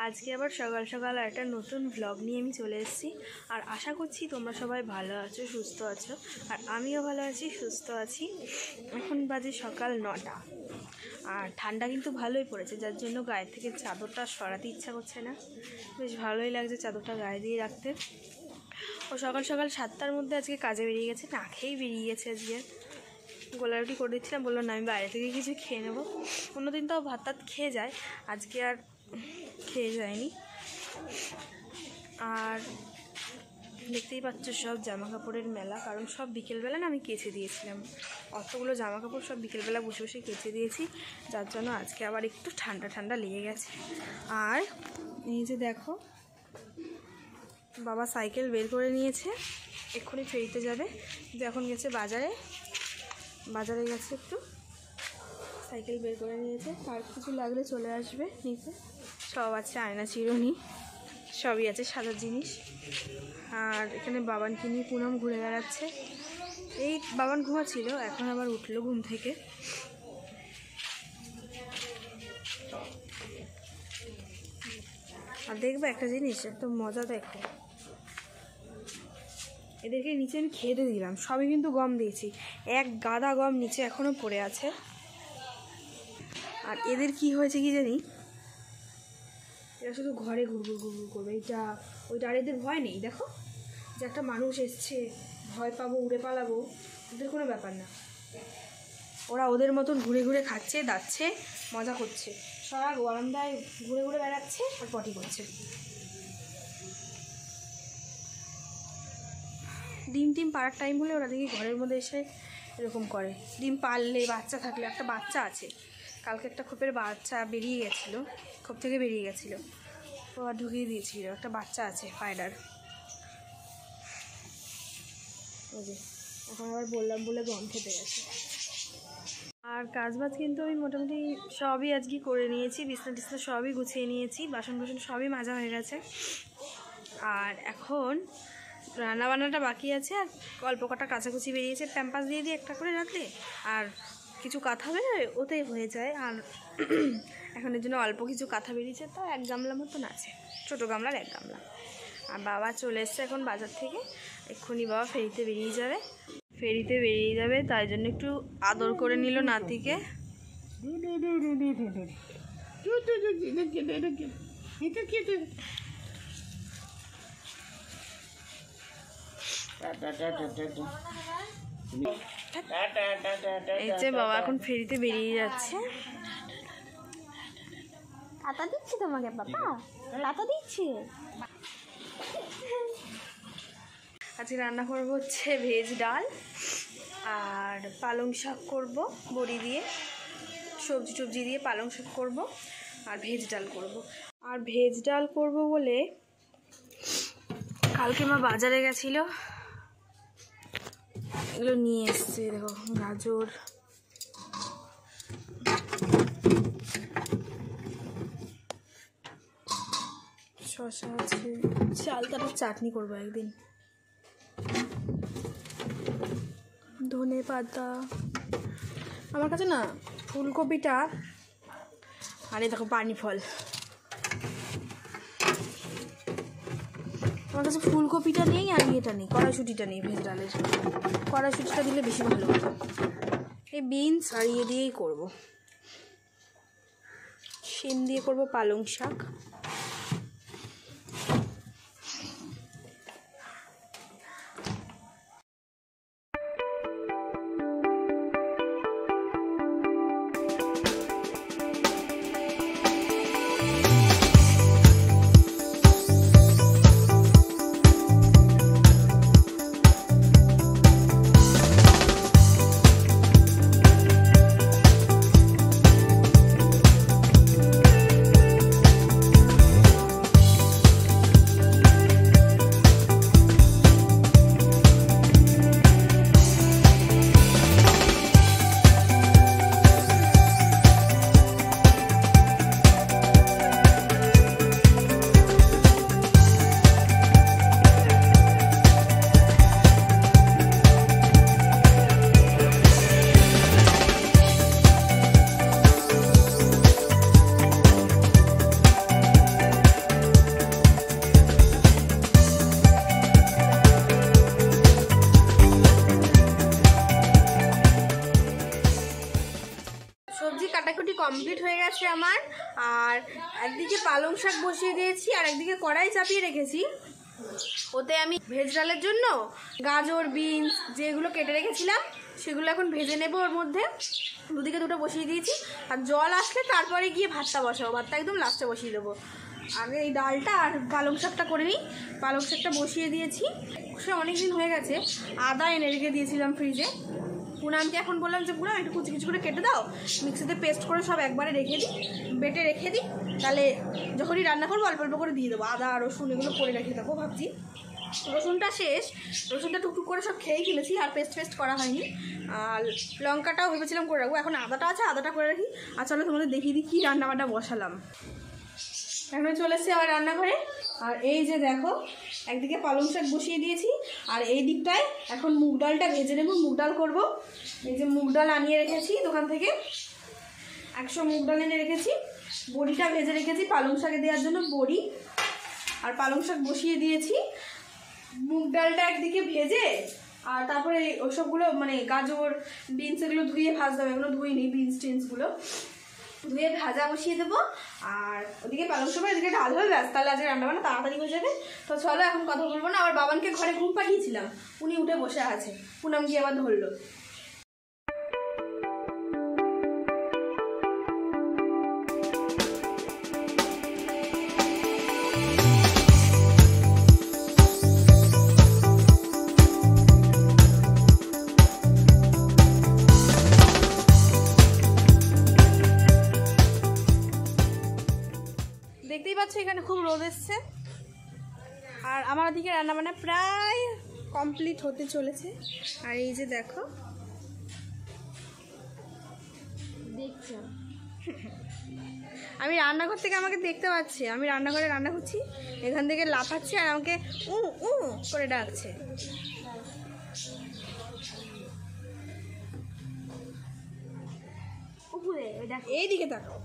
আজকে আবার সকাল সকাল একটা নতুন ব্লগ নিয়ে আমি চলে এসেছি। আর আশা করছি তোমরা সবাই ভালো আছো, সুস্থ আছো, আর আমিও ভালো আছি, সুস্থ আছি। এখন বাজে সকাল 9টা, আর ঠান্ডা কিন্তু ভালোই পড়েছে, যার জন্য গায়ে থেকে চাদরটা সরাতে ইচ্ছা করছে না। বেশ ভালোই লাগছে চাদরটা গায়ে দিয়ে রাখতে। ও সকাল সকাল 7টার মধ্যে আজকে কাজে বেরিয়ে গেছে, না খেয়েই বেরিয়ে গেছে। আজকে গোলা রুটি করে দিচ্ছিলাম, বললো না আমি বাইরে থেকে কিছু খেয়ে নেবো। অন্যদিন তাও ভাত টাত খেয়ে যায়, আজকে আর খেয়ে যায়নি। আর দেখতেই পাচ্ছ সব জামা কাপড়ের মেলা, কারণ সব বিকেলবেলা না আমি কেচে দিয়েছিলাম। অতগুলো জামা কাপড় সব বিকেলবেলা বসে বসে কেচে দিয়েছি, যার জন্য আজকে আবার একটু ঠান্ডা ঠান্ডা লেগে গেছে। আর এই যে দেখো, বাবা সাইকেল বের করে নিয়েছে, এক্ষুনি ফেরিতে যাবে। এখন গেছে বাজারে গেছে, একটু সাইকেল বের করে নিয়েছে। আর কিছু লাগলে চলে আসবে নিতে। সব আছে, আয়না চিরুনি সবই আছে, সাজার জিনিস। আর এখানে বাবানকে নিয়ে পুনম ঘুরে বেড়াচ্ছে। এই বাবান ঘুমাচ্ছিল, এখন আবার উঠলো ঘুম থেকে। আর দেখবে একটা জিনিস, একটা মজা দেখো, এদেরকে নিচে আমি খেতে দিলাম, সবই কিন্তু গম দিয়েছি, এক গাদা গম নিচে এখনও পড়ে আছে। আর এদের কি হয়েছে কি জানি, এরা শুধু ঘরে ঘুরঘুর ঘুরঘুর করবে, এইটা ওইটা। আর এদের ভয় নেই, দেখো যে একটা মানুষ এসছে ভয় পাবো, উড়ে পালাবো, ওদের কোনো ব্যাপার না। ওরা ওদের মতন ঘুরে ঘুরে খাচ্ছে, দাচ্ছে, মজা করছে। সারা বারান্দায় ঘুরে ঘুরে বেড়াচ্ছে আর পটি করছে। ডিম টিম পাড়ার টাইম হলে ওরা দেখি ঘরের মধ্যে এসে এরকম করে। ডিম পারলে, বাচ্চা থাকলে, একটা বাচ্চা আছে, কালকে একটা খোপের বাচ্চা বেরিয়ে গেছিলো, খোপ থেকে বেরিয়ে গেছিলো, ও আর ঢুকিয়ে দিয়েছিল। একটা বাচ্চা আছে পায়রার, ওই যে এখন আবার বললাম বলে গম খেতে গেছে। আর কাজবাজ কিন্তু আমি মোটামুটি সবই আজকে করে নিয়েছি, বিছনা টিছনা সবই গুছিয়ে নিয়েছি, বাসন বাসন সবই মাজা হয়ে গেছে। আর এখন রান্নাবান্নাটা বাকি আছে, আর অল্প কটা কাচাকুচি বেরিয়েছে, প্যাম্পাস দিয়ে দিয়ে একটা করে রাখলে আর কিছু কাঁথা বেরোয়, ওতেই হয়ে যায়। আর এখন এর জন্য অল্প কিছু কাঁথা বেরিয়েছে, তো 1 গামলা মতন আছে, ছোটো গামলার 1 গামলা। আর বাবা চলে এসছে এখন বাজার থেকে, এক্ষুনি বাবা ফেরিতে বেরিয়ে যাবে, তাই জন্য একটু আদর করে নিল নাতিকে। এই যে বাবা এখন ফেরিতে বেরিয়ে যাচ্ছে। টাটা দিচ্ছি তোমাকে বাবা, টাটা দিচ্ছি। আজকে রান্না করবো হচ্ছে ভেজ ডাল, আর পালং শাক করবো বড়ি দিয়ে, সবজি টবজি দিয়ে পালং শাক করবো, আর ভেজ ডাল করবো। আর ভেজ ডাল করবো বলে কালকে মা বাজারে গেছিলো, এগুলো নিয়ে এসছে। দেখো, গাজর, শসা আছে, চালতাটা চাটনি করবো একদিন, ধনে পাতা। আমার কাছে না ফুলকপিটা, আর এই দেখো পানি ফল, আমার কাছে ফুলকপিটা নেই, আর ইয়েটা নেই, কড়াইশুঁটিটা নেই। ভেজ ডালের কড়াইশুঁটিটা দিলে বেশি ভালো হতো। এই বিনস আর ইয়ে দিয়েই করবো, শিম দিয়ে করবো পালং শাক। কমপ্লিট হয়ে গেছে আমার। আর একদিকে পালং শাক বসিয়ে দিয়েছি আর একদিকে কড়াই চাপিয়ে রেখেছি। ওতে আমি ভেজ ডালের জন্য গাজর বিনস যেগুলো কেটে রেখেছিলাম সেগুলো এখন ভেজে নেব। ওর মধ্যে দুদিকে দুটো বসিয়ে দিয়েছি। আর জল আসলে তারপরে গিয়ে ভাতটা বসাবো, ভাতটা একদম লাস্টে বসিয়ে দেবো। আগে এই ডালটা আর পালং শাকটা করে নিই। পালং শাকটা বসিয়ে দিয়েছি, সে অনেক দিন হয়ে গেছে। আদা এনে রেখে দিয়েছিলাম ফ্রিজে। পুনামকে এখন বললাম যে পুনাম একটু কুচি কুচি করে কেটে দাও, মিক্সিতে পেস্ট করে সব একবারে রেখে দিই, বেটে রেখে দিই, তাহলে যখনই রান্না করবো অল্প অল্প করে দিয়ে দেবো। আদা রসুন এগুলো করে রেখে দেবো ভাবছি। রসুনটা শেষ, রসুনটা টুকটুক করে সব খেয়েই ফেলেছি, আর পেস্ট করা হয়নি। আর লঙ্কাটাও ভেবেছিলাম করে রাখবো, এখন আদাটা আছে, আদাটা করে রাখি। আর চলো তোমাদের দেখিয়ে দিই কী রান্নাবান্না বসালাম। এখন চলে এসেছি আমার রান্নাঘরে। আর এই যে দেখো, একদিকে পালং শাক বসিয়ে দিয়েছি, আর এই দিকটায় এখন মুগ ডালটা ভেজে নেব, মুগ ডাল করবো। এই যে মুগ ডাল আনিয়ে রেখেছি দোকান থেকে, 100 মুগ ডাল এনে রেখেছি। বড়িটা ভেজে রেখেছি পালং শাকে দেওয়ার জন্য, বড়ি আর পালং শাক বসিয়ে দিয়েছি। মুগ ডালটা একদিকে ভেজে আর তারপরে ওসবগুলো মানে গাজর বিনস এগুলো ধুয়ে ভাজতে হবে, এগুলো ধুইনি বিনস টিনসগুলো ধুয়ে ভাজা বসিয়ে দেবো। আর ওদিকে পালং শাক, এদিকে ডাল হবে, ব্যাস তাহলে আজকে রান্নাবান্না তাড়াতাড়ি হয়ে যাবে। তো চলো এখন কথা বলবো না। আবার বাবানকে ঘরে ঘুম পাঠিয়েছিলাম, উনি উঠে বসে আছে, পুনাম গিয়ে আবার ধরলো। দেখতেই পাচ্ছ এখানে খুব রোদ এসছে। আর আমার দিকে রান্নাবান্না প্রায় কমপ্লিট হতে চলেছে। আর এই যে দেখো, দেখছো আমি রান্নাঘর থেকে আমাকে দেখতে পাচ্ছি, আমি রান্নাঘরে রান্না করছি, এখান থেকে লাফাচ্ছে আর আমাকে উ উ করে ডাকছে। এইদিকে তাকাও।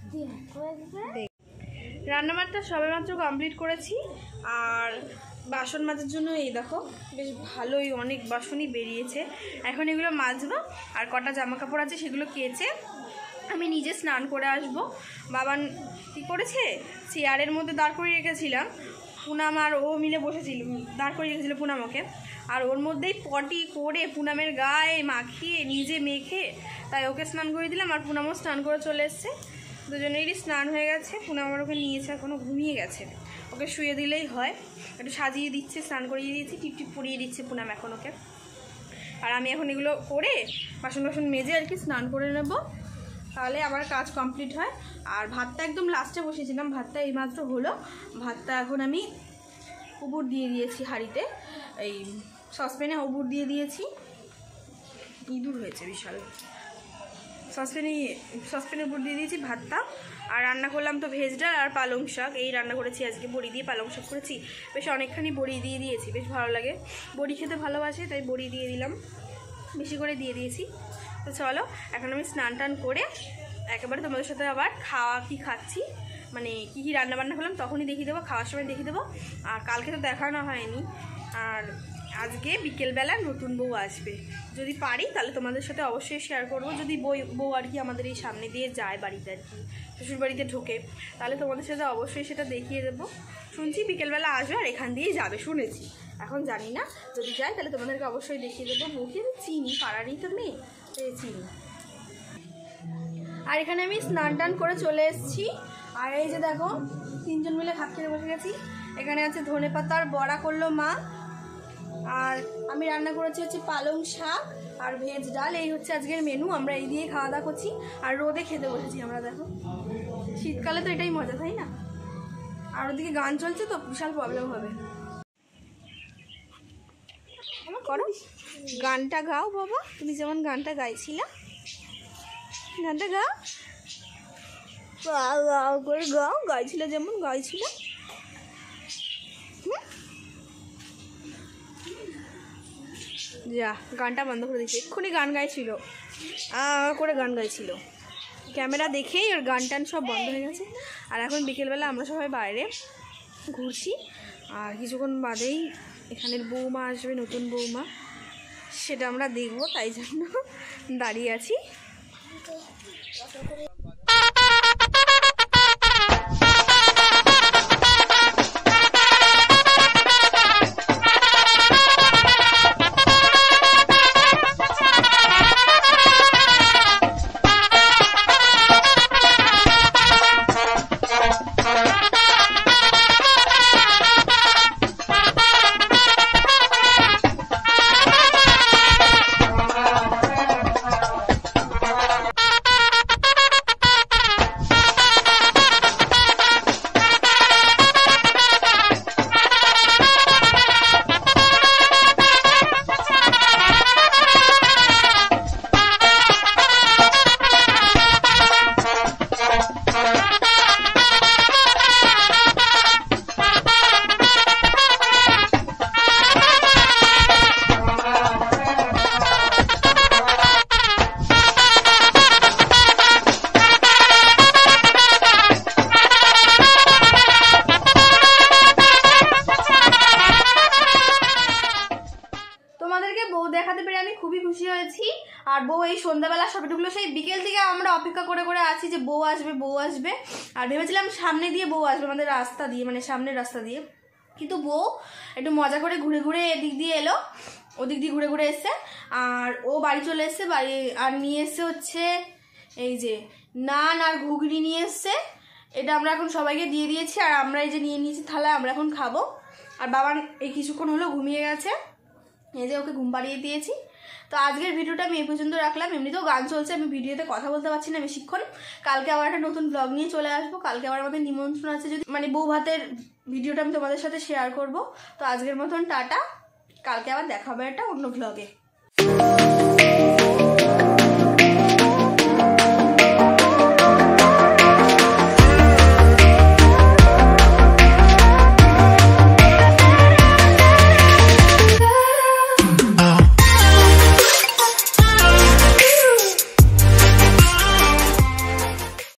রান্নাবান্নাটা সবেমাত্র কমপ্লিট করেছি। আর বাসন মাজার জন্য এই দেখো বেশ ভালোই অনেক বাসনই বেরিয়েছে। এখন এগুলো মাজবো, আর কটা জামা কাপড় আছে সেগুলো কেচে আমি নিজে স্নান করে আসব। বাবান কী করেছে, চেয়ারের মধ্যে দাঁড় করিয়ে রেখেছিলাম, পুনাম আর ও মিলে বসেছিল, দাঁড় করিয়ে রেখেছিল পুনামকে। আর ওর মধ্যেই পটি করে পুনামের গায়ে মাখিয়ে নিজে মেখে তাই ওকে স্নান করে দিলাম। আর পুনামও স্নান করে চলে এসছে, দুজনেরই স্নান হয়ে গেছে। পুনাম আমার ওকে নিয়েছে, এখনও ঘুমিয়ে গেছে, ওকে শুয়ে দিলেই হয়। একটু সাজিয়ে দিচ্ছে, স্নান করিয়ে দিয়েছি, টিপটিপ পরিয়ে দিচ্ছে পুনাম এখন ওকে। আর আমি এখন এগুলো করে বাসন বাসন মেজে আর কি স্নান করে নেব, তাহলে আমার কাজ কমপ্লিট হয়। আর ভাতটা একদম লাস্টে বসিয়েছিলাম, ভাতটা এইমাত্র হলো। ভাতটা এখন আমি উবুর দিয়ে দিয়েছি হাঁড়িতে, এই সসপ্যানে উবুর দিয়ে দিয়েছি। ইঁদুর হয়েছে বিশাল। সসপ্যানের উপর দিয়ে দিয়েছি ভাতটা। আর রান্না করলাম তো ভেজ ডাল আর পালং শাক, এই রান্না করেছি আজকে। বড়ি দিয়ে পালং শাক করেছি, বেশ অনেকখানি বড়ি দিয়ে দিয়েছি, বেশ ভালো লাগে, বড়ি খেতে ভালোবাসে তাই বড়ি দিয়ে দিলাম, বেশি করে দিয়ে দিয়েছি। তো চলো এখন আমি স্নান টান করে একেবারে তোমাদের সাথে আবার কি খাচ্ছি, মানে কী কী রান্নাবান্না করলাম তখনই দেখিয়ে দেবো, খাওয়ার সময় দেখিয়ে দেবো। আর কালকে তো দেখানো হয়নি। আর আজকে বিকেলবেলা নতুন বউ আসবে, যদি পারি তাহলে তোমাদের সাথে অবশ্যই শেয়ার করব। যদি বউ আর কি আমাদের এই সামনে দিয়ে যায় বাড়িতে আর কি, শ্বশুরবাড়িতে ঢোকে, তাহলে তোমাদের সাথে অবশ্যই সেটা দেখিয়ে দেবো। শুনছি বিকেলবেলা আসবে আর এখান দিয়েই যাবে, শুনেছি, এখন জানি না, যদি যায় তাহলে তোমাদেরকে অবশ্যই দেখিয়ে দেবো। বউকে আমি চিনি, পাড়ারই তো মেয়ে, চিনি। আর এখানে আমি স্নান টান করে চলে এসেছি। আর এই যে দেখো তিনজন মিলে ভাত খেতে বসে গেছি। এখানে আছে ধনেপাতার বড়া করলো মা, আর আমি রান্না করেছি হচ্ছে পালং শাক আর ভেজ ডাল। এই হচ্ছে আজকের মেনু, আমরা এই দিয়ে খাওয়া দাওয়া করছি। আর রোদে খেতে বসেছি আমরা, দেখো শীতকালে তো এটাই মজা, তাই না? আর ওদিকে গান চলছে তো বিশাল প্রবলেম হবে। করো গানটা গাও বাবা, তুমি যেমন গানটা গাইছিলা, গানটা গাও, গাও করে গাও, গাইছিল যেমন গাইছিল। যা গানটা বন্ধ করে দিচ্ছি, এক্ষুনি গান গাইছিল, করে গান গাইছিল, ক্যামেরা দেখেই ওর গান টান সব বন্ধ হয়ে গেছে। আর এখন বিকেলবেলা আমরা সবাই বাইরে ঘুরছি। আর কিছুক্ষণ বাদেই এখানের বৌমা আসবে, নতুন বৌমা, সেটা আমরা দেখবো, তাই জন্য দাঁড়িয়ে আছি। তোমাদেরকে বউ দেখাতে পেরে আমি খুবই খুশি হয়েছি। আর বউ এই সন্ধ্যাবেলা সবে ঢুকলো, সেই বিকেল থেকে আমরা অপেক্ষা করে করে আছি যে বউ আসবে বউ আসবে। আর ভেবেছিলাম সামনে দিয়ে বউ আসবে, আমাদের রাস্তা দিয়ে, মানে সামনের রাস্তা দিয়ে, কিন্তু বউ একটু মজা করে ঘুরে ঘুরে এদিক দিয়ে এলো, ওদিক দিয়ে ঘুরে ঘুরে এসছে। আর ও বাড়ি চলে এসছে, বাড়ি আর নিয়ে এসছে হচ্ছে এই যে নান আর ঘুগনি নিয়ে এসছে। এটা আমরা এখন সবাইকে দিয়ে দিয়েছি, আর আমরা এই যে নিয়ে নিয়েছি থালায়, আমরা এখন খাবো। আর বাবা এই কিছুক্ষণ হলো ঘুমিয়ে গেছে, এই যে ওকে ঘুম পাড়িয়ে দিয়েছি। তো আজকের ভিডিওটা আমি এই পর্যন্ত রাখলাম। এমনিতেও গান চলছে, আমি ভিডিওতে কথা বলতে পারছি না বেশিক্ষণ। কালকে আবার একটা নতুন ব্লগ নিয়ে চলে আসবো। কালকে আবার আমাদের নিমন্ত্রণ আছে, যদি মানে বউ ভাতের ভিডিওটা আমি তোমাদের সাথে শেয়ার করব। তো আজকের মতন টাটা, কালকে আবার দেখা হবে একটা অন্য ব্লগে।